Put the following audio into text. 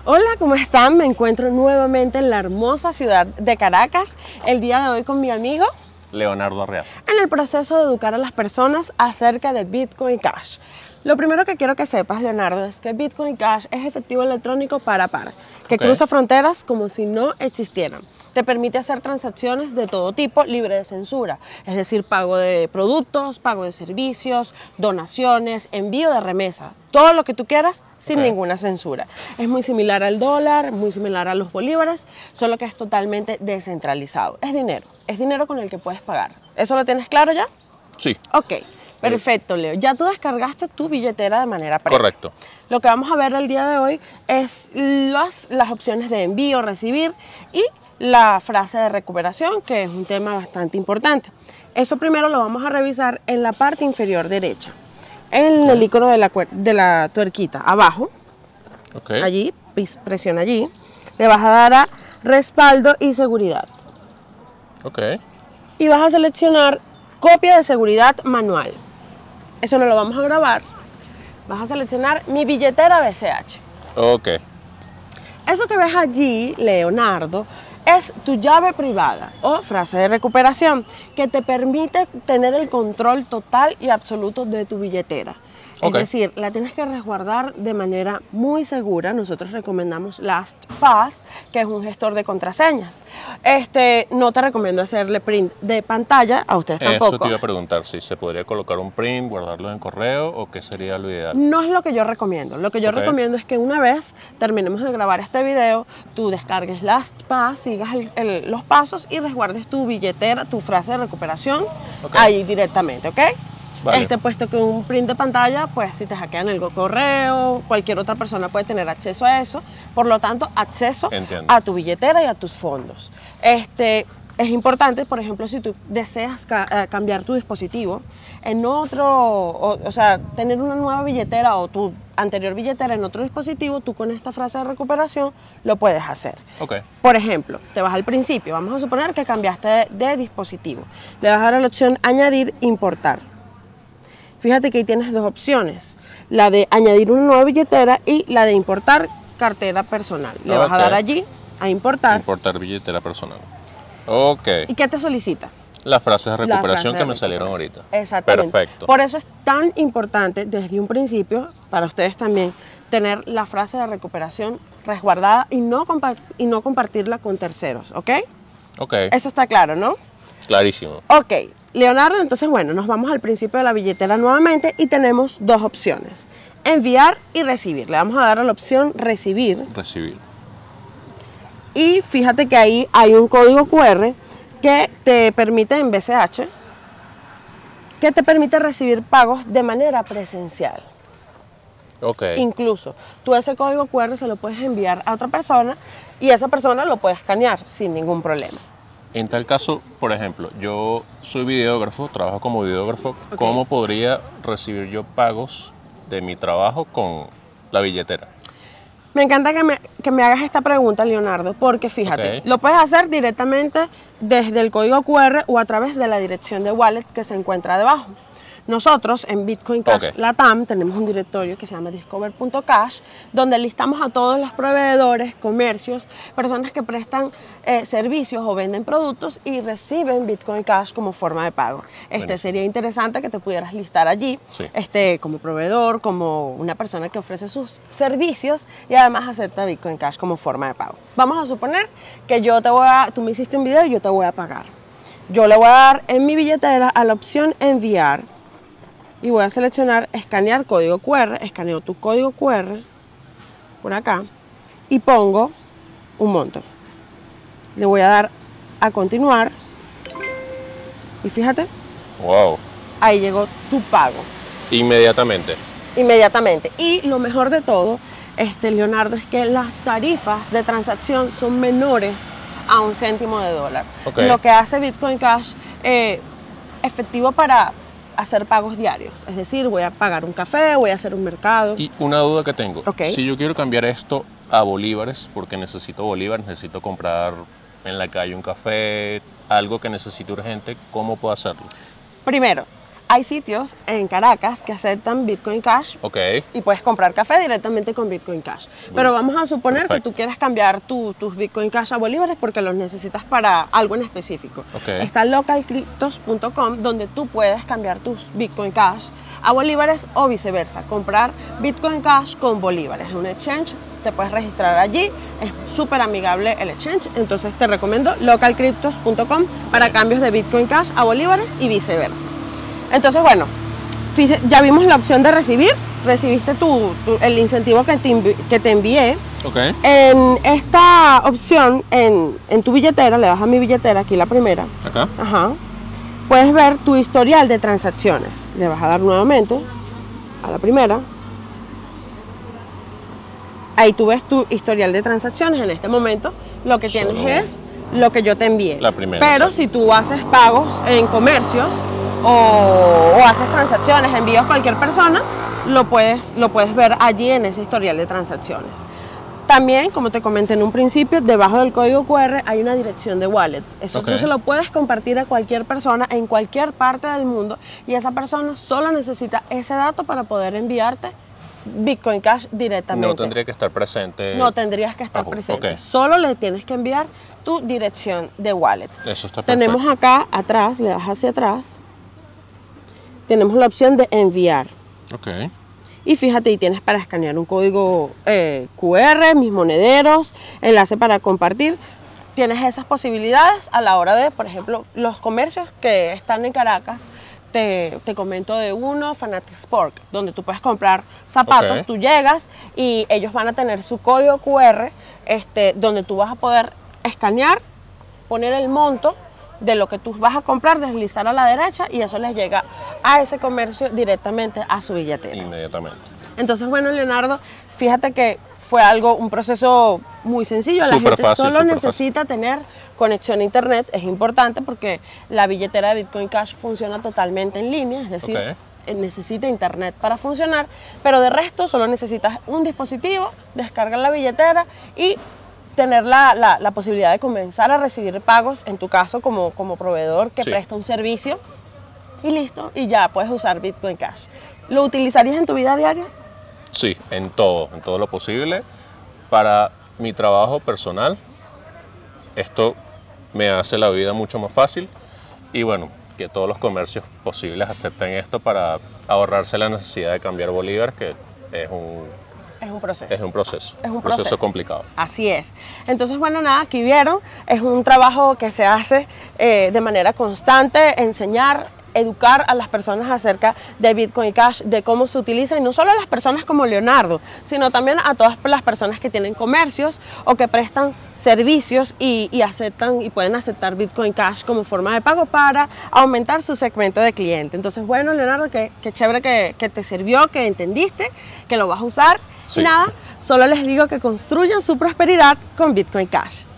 Hola, ¿cómo están? Me encuentro nuevamente en la hermosa ciudad de Caracas, el día de hoy con mi amigo Leonardo Arreaza. en el proceso de educar a las personas acerca de Bitcoin Cash. Lo primero que quiero que sepas, Leonardo, es que Bitcoin Cash es efectivo electrónico par a par, que cruza fronteras como si no existieran. Te permite hacer transacciones de todo tipo libre de censura, es decir, pago de productos, pago de servicios, donaciones, envío de remesa, todo lo que tú quieras sin ninguna censura. Es muy similar al dólar, muy similar a los bolívares, solo que es totalmente descentralizado. Es dinero con el que puedes pagar. ¿Eso lo tienes claro ya? Sí. Ok. Perfecto, Leo. Ya tú descargaste tu billetera de manera previa. Correcto. Lo que vamos a ver el día de hoy es las opciones de envío, recibir y la frase de recuperación, que es un tema bastante importante. Eso primero lo vamos a revisar en la parte inferior derecha, en el icono de la tuerquita, abajo. Allí, presiona allí. Le vas a dar a respaldo y seguridad. Y vas a seleccionar copia de seguridad manual. Eso no lo vamos a grabar. Vas a seleccionar mi billetera BCH. Eso que ves allí, Leonardo, es tu llave privada o frase de recuperación que te permite tener el control total y absoluto de tu billetera. Es decir, la tienes que resguardar de manera muy segura. Nosotros recomendamos LastPass, que es un gestor de contraseñas. No te recomiendo hacerle print de pantalla, a ustedes tampoco. Eso te iba a preguntar, si se podría colocar un print, guardarlo en correo o qué sería lo ideal. No es lo que yo recomiendo. Lo que yo recomiendo es que una vez terminemos de grabar este video, tú descargues LastPass, sigas los pasos y resguardes tu billetera, tu frase de recuperación ahí directamente, ¿ok? Vale. Puesto que un print de pantalla, pues si te hackean el correo, cualquier otra persona puede tener acceso a eso, por lo tanto, acceso a tu billetera y a tus fondos. Es importante, por ejemplo, si tú deseas cambiar tu dispositivo en otro, o sea, tener una nueva billetera o tu anterior billetera en otro dispositivo, tú con esta frase de recuperación lo puedes hacer. Por ejemplo, te vas al principio, vamos a suponer que cambiaste de dispositivo. Le vas a dar a la opción añadir, importar. Fíjate que ahí tienes dos opciones, la de añadir una nueva billetera y la de importar cartera personal. Le vas a dar allí a importar. Importar billetera personal. ¿Y qué te solicita? Las frases de recuperación que me salieron ahorita. Exactamente. Perfecto. Por eso es tan importante desde un principio, para ustedes también, tener la frase de recuperación resguardada y no compartirla con terceros, ¿ok? Eso está claro, ¿no? Clarísimo. Leonardo, entonces bueno, nos vamos al principio de la billetera nuevamente y tenemos dos opciones, enviar y recibir. Le vamos a dar a la opción recibir. Y fíjate que ahí hay un código QR que te permite en BCH, que te permite recibir pagos de manera presencial. Incluso tú ese código QR se lo puedes enviar a otra persona y esa persona lo puede escanear sin ningún problema. En tal caso, por ejemplo, yo soy videógrafo, trabajo como videógrafo, ¿cómo podría recibir yo pagos de mi trabajo con la billetera? Me encanta que me hagas esta pregunta, Leonardo, porque fíjate, lo puedes hacer directamente desde el código QR o a través de la dirección de wallet que se encuentra debajo. Nosotros en Bitcoin Cash Latam tenemos un directorio que se llama discover.cash, donde listamos a todos los proveedores, comercios, personas que prestan servicios o venden productos y reciben Bitcoin Cash como forma de pago. Sería interesante que te pudieras listar allí, como proveedor, como una persona que ofrece sus servicios y además acepta Bitcoin Cash como forma de pago. Vamos a suponer que tú me hiciste un video y yo te voy a pagar. Yo le voy a dar en mi billetera a la opción enviar. Y voy a seleccionar escanear código QR, escaneo tu código QR por acá y pongo un monto. Le voy a dar a continuar y fíjate, ahí llegó tu pago. Inmediatamente. Y lo mejor de todo, Leonardo, es que las tarifas de transacción son menores a $1 céntimo. Lo que hace Bitcoin Cash efectivo para hacer pagos diarios, es decir, voy a pagar un café, voy a hacer un mercado. Y una duda que tengo, si yo quiero cambiar esto a bolívares, porque necesito bolívares, necesito comprar en la calle un café, algo que necesito urgente, ¿cómo puedo hacerlo? Primero, Hay sitios en Caracas que aceptan Bitcoin Cash y puedes comprar café directamente con Bitcoin Cash. Pero vamos a suponer que tú quieres cambiar tus Bitcoin Cash a bolívares porque los necesitas para algo en específico. Está localcryptos.com, donde tú puedes cambiar tus Bitcoin Cash a bolívares o viceversa, comprar Bitcoin Cash con bolívares. Es un exchange, te puedes registrar allí, es súper amigable el exchange, entonces te recomiendo localcryptos.com para cambios de Bitcoin Cash a bolívares y viceversa. Entonces, bueno, ya vimos la opción de recibir, recibiste el incentivo que te envié. En esta opción, en tu billetera, le das a mi billetera, aquí la primera. Acá. Ajá. Puedes ver tu historial de transacciones. Le vas a dar nuevamente a la primera. Ahí tú ves tu historial de transacciones. En este momento lo que tienes es lo que yo te envié. La primera. Pero si tú haces pagos en comercios o haces transacciones, envíos a cualquier persona, lo puedes ver allí en ese historial de transacciones. También, como te comenté en un principio, debajo del código QR hay una dirección de wallet. Eso tú se lo puedes compartir a cualquier persona en cualquier parte del mundo y esa persona solo necesita ese dato para poder enviarte Bitcoin Cash directamente. No tendría que estar presente. No tendrías que estar presente. Solo le tienes que enviar tu dirección de wallet. Eso está perfecto. Tenemos acá atrás, le das hacia atrás, tenemos la opción de enviar. Y fíjate, ahí tienes para escanear un código QR, mis monederos, enlace para compartir. Tienes esas posibilidades a la hora de, por ejemplo, los comercios que están en Caracas. Te comento de uno, Fanatic Sport, donde tú puedes comprar zapatos. Tú llegas y ellos van a tener su código QR, donde tú vas a poder escanear, poner el monto de lo que tú vas a comprar, deslizar a la derecha y eso les llega a ese comercio directamente a su billetera. Inmediatamente. Entonces, bueno, Leonardo, fíjate que fue un proceso muy sencillo. La gente solo necesita tener conexión a internet, es importante porque la billetera de Bitcoin Cash funciona totalmente en línea, es decir, necesita internet para funcionar, pero de resto solo necesitas un dispositivo, descargar la billetera y tener la posibilidad de comenzar a recibir pagos, en tu caso como proveedor que presta un servicio, y listo, y ya puedes usar Bitcoin Cash. ¿Lo utilizarías en tu vida diaria? Sí, en todo lo posible. Para mi trabajo personal, esto me hace la vida mucho más fácil y bueno, que todos los comercios posibles acepten esto para ahorrarse la necesidad de cambiar bolívares, que es un proceso complicado. Así es. Entonces, bueno, nada, aquí vieron, es un trabajo que se hace de manera constante, enseñar, educar a las personas acerca de Bitcoin Cash, de cómo se utiliza, y no solo a las personas como Leonardo, sino también a todas las personas que tienen comercios o que prestan servicios y aceptan y pueden aceptar Bitcoin Cash como forma de pago para aumentar su segmento de cliente. Entonces, bueno, Leonardo, qué chévere que te sirvió, que entendiste, que lo vas a usar. Y nada, solo les digo que construyan su prosperidad con Bitcoin Cash.